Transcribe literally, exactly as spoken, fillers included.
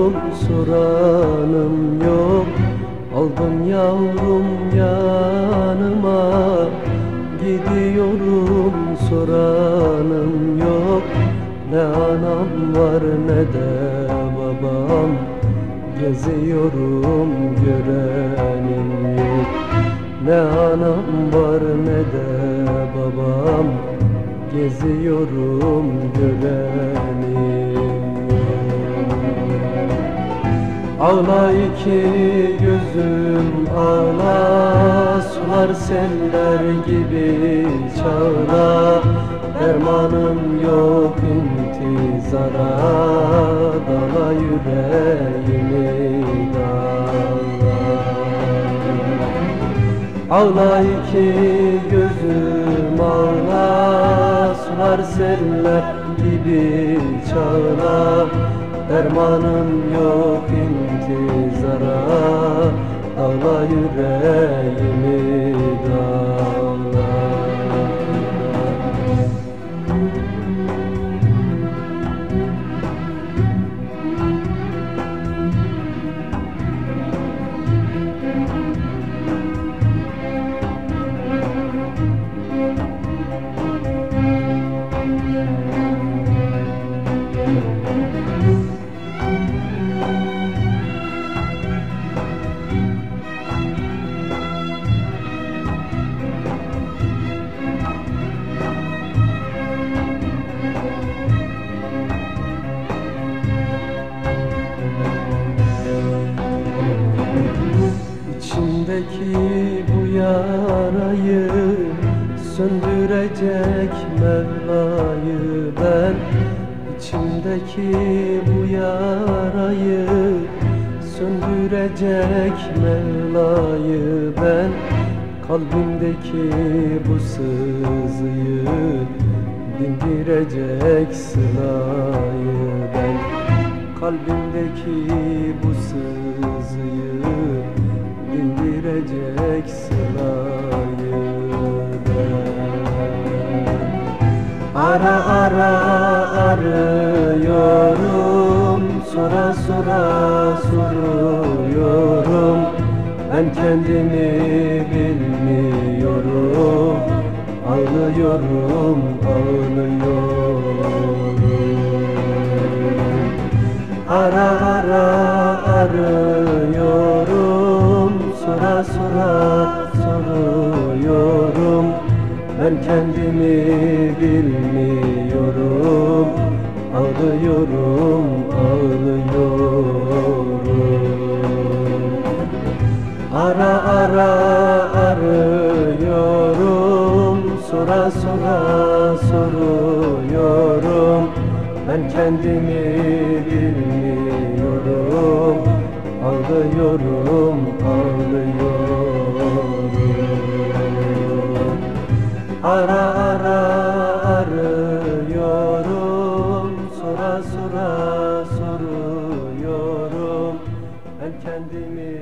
Gidiyorum soranım yok, aldım yavrum yanıma. Gidiyorum soranım yok, ne anam var ne de babam. Geziyorum görenim yok, ne anam var ne de babam. Geziyorum görenim yok. Ağla iki gözüm ağla, sular seller gibi çağla. Dermanım yok intizara, dala yüreğimi dala. Ağla iki gözüm ağla, sular seller gibi çağla. Dermanım yok intizara, dala yüreğimi dala. İçimdeki bu yarayı söndürecek Mevla'yı ben. İçimdeki bu yarayı söndürecek Mevla'yı ben. Kalbimdeki bu sızıyı dindirecek Sıla'yı ben. Kalbimdeki bu sızıyı dindirecek Sıla'yı ben. Ara ara arıyorum, sora sora soruyorum. Ben kendimi bilmiyorum, ağlıyorum, ağlıyorum. Ara ara arıyorum, sora sora soruyorum. Ben kendimi bilmiyorum, ağlıyorum, ağlıyorum. Ara ara arıyorum, sora sora soruyorum. Ben kendimi bilmiyorum, ağlıyorum, ağlıyorum. Ara ara arıyorum, sora sora soruyorum. Ben kendimi